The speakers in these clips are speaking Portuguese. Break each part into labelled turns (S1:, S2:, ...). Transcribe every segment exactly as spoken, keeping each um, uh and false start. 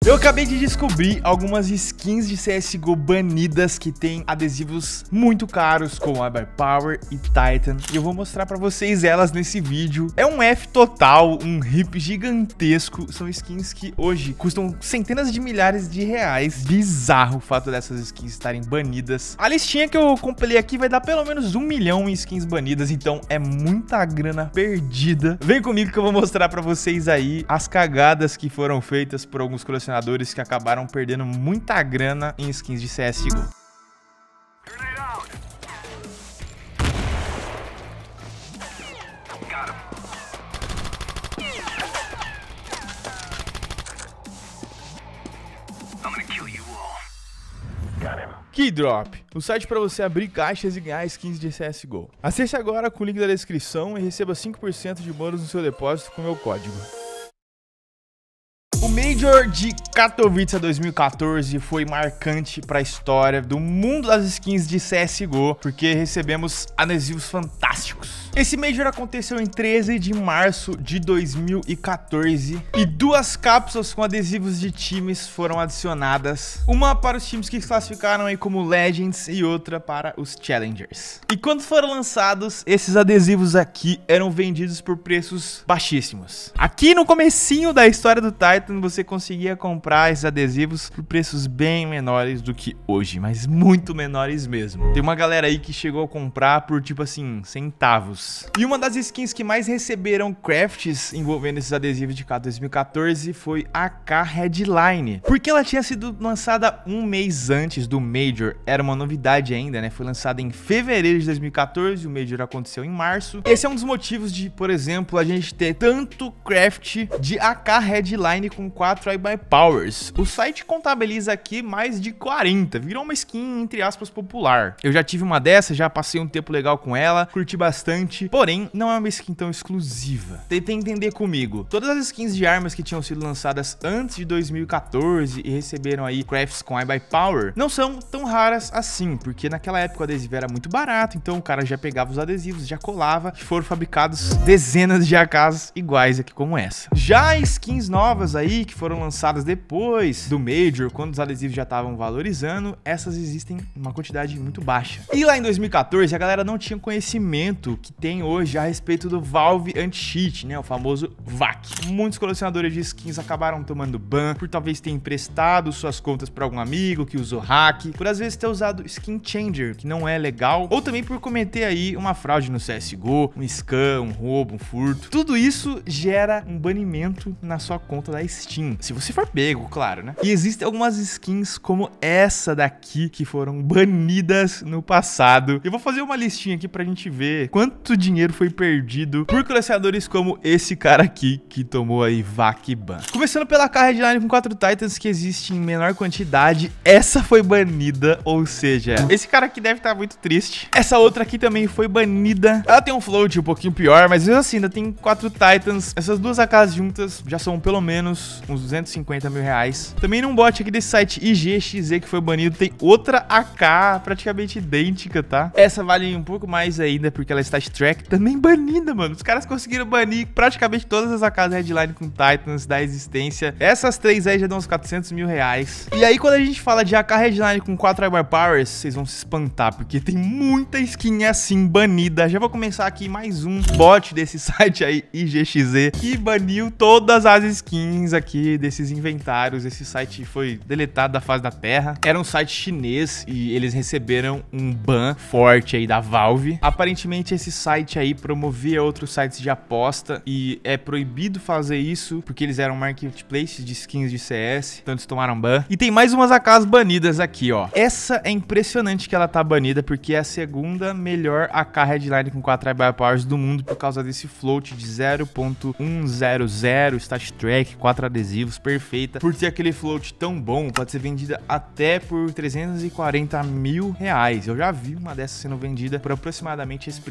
S1: Eu acabei de descobrir algumas skins de C S G O banidas que tem adesivos muito caros, como a iBuyPower e Titan, e eu vou mostrar pra vocês elas nesse vídeo. É um F total, um rip gigantesco, são skins que hoje custam centenas de milhares de reais. Bizarro o fato dessas skins estarem banidas. A listinha que eu compilei aqui vai dar pelo menos um milhão em skins banidas, então é muita grana perdida. Vem comigo que eu vou mostrar pra vocês aí as cagadas que foram feitas por alguns colecionadores que acabaram perdendo muita grana em skins de C S G O. Keydrop, o site para você abrir caixas e ganhar skins de C S G O. Acesse agora com o link da descrição e receba cinco por cento de bônus no seu depósito com o meu código. O Major de Katowice dois mil e quatorze foi marcante para a história do mundo das skins de C S G O, porque recebemos adesivos fantásticos. Esse Major aconteceu em treze de março de dois mil e quatorze e duas cápsulas com adesivos de times foram adicionadas. Uma para os times que se classificaram aí como Legends e outra para os Challengers. E quando foram lançados, esses adesivos aqui eram vendidos por preços baixíssimos. Aqui no comecinho da história do Titan, você conseguia comprar esses adesivos por preços bem menores do que hoje, mas muito menores mesmo. Tem uma galera aí que chegou a comprar por tipo assim, centavos. E uma das skins que mais receberam crafts envolvendo esses adesivos de K dois mil e quatorze foi a K Headline, porque ela tinha sido lançada um mês antes do Major. Era uma novidade ainda, né? Foi lançada em fevereiro de dois mil e quatorze, o Major aconteceu em março. Esse é um dos motivos de, por exemplo, a gente ter tanto craft de A K Headline com quatro iBuyPowers. O site contabiliza aqui mais de quarenta, virou uma skin entre aspas popular. Eu já tive uma dessa, já passei um tempo legal com ela, curti bastante, porém não é uma skin tão exclusiva. Tenta entender comigo, todas as skins de armas que tinham sido lançadas antes de dois mil e quatorze e receberam aí crafts com iBuyPower não são tão raras assim, porque naquela época o adesivo era muito barato, então o cara já pegava os adesivos, já colava, e foram fabricados dezenas de A Ks iguais aqui como essa. Já skins novas aí que foram lançadas depois do Major, quando os adesivos já estavam valorizando, essas existem em uma quantidade muito baixa. E lá em dois mil e quatorze a galera não tinha conhecimento que tem hoje a respeito do Valve Anti-Cheat, né, o famoso V A C. Muitos colecionadores de skins acabaram tomando ban por talvez ter emprestado suas contas para algum amigo que usou hack, por às vezes ter usado Skin Changer, que não é legal, ou também por cometer aí uma fraude no C S G O, um scam, um roubo, um furto. Tudo isso gera um banimento na sua conta da Steam, se você for pego, claro, né? E existem algumas skins como essa daqui que foram banidas no passado. Eu vou fazer uma listinha aqui pra gente ver quanto dinheiro foi perdido por colecionadores como esse cara aqui, que tomou aí V A C ban. Começando pela K Headline com quatro Titans, que existe em menor quantidade, essa foi banida, ou seja, esse cara aqui deve estar muito triste. Essa outra aqui também foi banida. Ela tem um float um pouquinho pior, mas mesmo assim ainda tem quatro Titans. Essas duas A Ks juntas já são pelo menos uns duzentos e cinquenta mil reais. Também num bot aqui desse site I G X Z que foi banido, tem outra A K praticamente idêntica, tá? Essa vale um pouco mais ainda porque ela está track, também banida, mano. Os caras conseguiram banir praticamente todas as A Ks Headline com Titans da existência. Essas três aí já dão uns quatrocentos mil reais. E aí quando a gente fala de A K Headline com quatro iBuyPowers, vocês vão se espantar, porque tem muita skin assim banida. Já vou começar aqui mais um bot desse site aí, I G X Z, que baniu todas as skins aqui desses inventários. Esse site foi deletado da face da terra. Era um site chinês e eles receberam um ban forte aí da Valve. Aparentemente esse site aí promovia outros sites de aposta e é proibido fazer isso porque eles eram marketplaces de skins de C S, então eles tomaram ban. E tem mais umas A Ks banidas aqui, ó. Essa é impressionante que ela tá banida porque é a segunda melhor A K Headline com quatro iBuyPowers do mundo por causa desse float de zero ponto cento, stat track, quatro adesivos, perfeita. Por ter aquele float tão bom, pode ser vendida até por trezentos e quarenta mil reais. Eu já vi uma dessas sendo vendida por aproximadamente esse preço aí de quatrocentos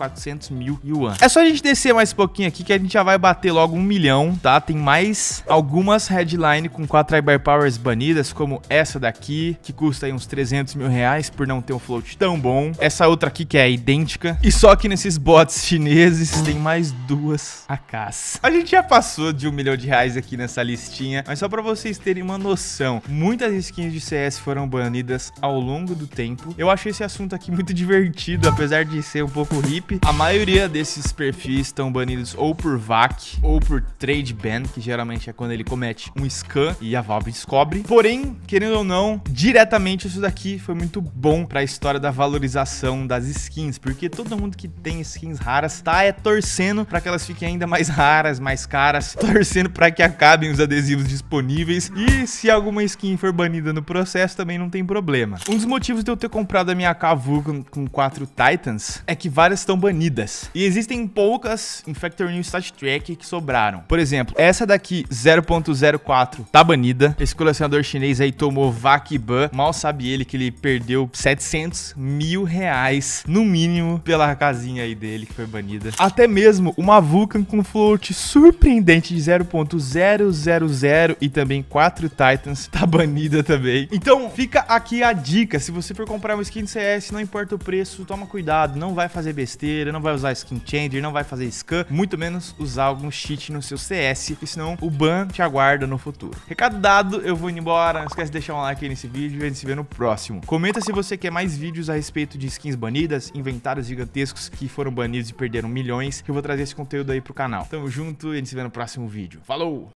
S1: quatrocentos mil yuan. É só a gente descer mais um pouquinho aqui que a gente já vai bater logo um milhão, tá? Tem mais algumas headline com quatro Ibar Powers banidas, como essa daqui, que custa aí uns trezentos mil reais por não ter um float tão bom. Essa outra aqui que é idêntica. E só que nesses bots chineses tem mais duas A Ks. A gente já passou de um milhão de reais aqui nessa listinha, mas só pra vocês terem uma noção, muitas skins de C S foram banidas ao longo do tempo. Eu achei esse assunto aqui muito divertido, apesar de ser um pouco hippie. A maioria desses perfis estão banidos ou por V A C ou por trade ban, que geralmente é quando ele comete um scam e a Valve descobre. Porém, querendo ou não, diretamente isso daqui foi muito bom pra história da valorização das skins, porque todo mundo que tem skins raras tá é torcendo pra que elas fiquem ainda mais raras, mais caras, torcendo pra que acabem os adesivos disponíveis, e se alguma skin for banida no processo também não tem problema. Um dos motivos de eu ter comprado a minha A K Vulcan com quatro Titans é que várias estão banidas, e existem poucas em Factor New Stat Track que sobraram. Por exemplo, essa daqui zero ponto zero quatro tá banida. Esse colecionador chinês aí tomou V A C ban, mal sabe ele que ele perdeu setecentos mil reais no mínimo pela casinha aí dele que foi banida. Até mesmo uma Vulcan com float surpreendente de zero ponto zero zero zero e também quatro Titans tá banida também. Então fica aqui a dica: se você for comprar uma skin de C S, não importa o preço, toma cuidado, não vai fazer besteira, não vai usar skin changer, não vai fazer scam, muito menos usar algum cheat no seu C S, porque senão o ban te aguarda no futuro. Recado dado, eu vou indo embora. Não esquece de deixar um like aí nesse vídeo e a gente se vê no próximo. Comenta se você quer mais vídeos a respeito de skins banidas, inventários gigantescos que foram banidos e perderam milhões, que eu vou trazer esse conteúdo aí pro canal. Tamo junto e a gente se vê no próximo vídeo. Falou!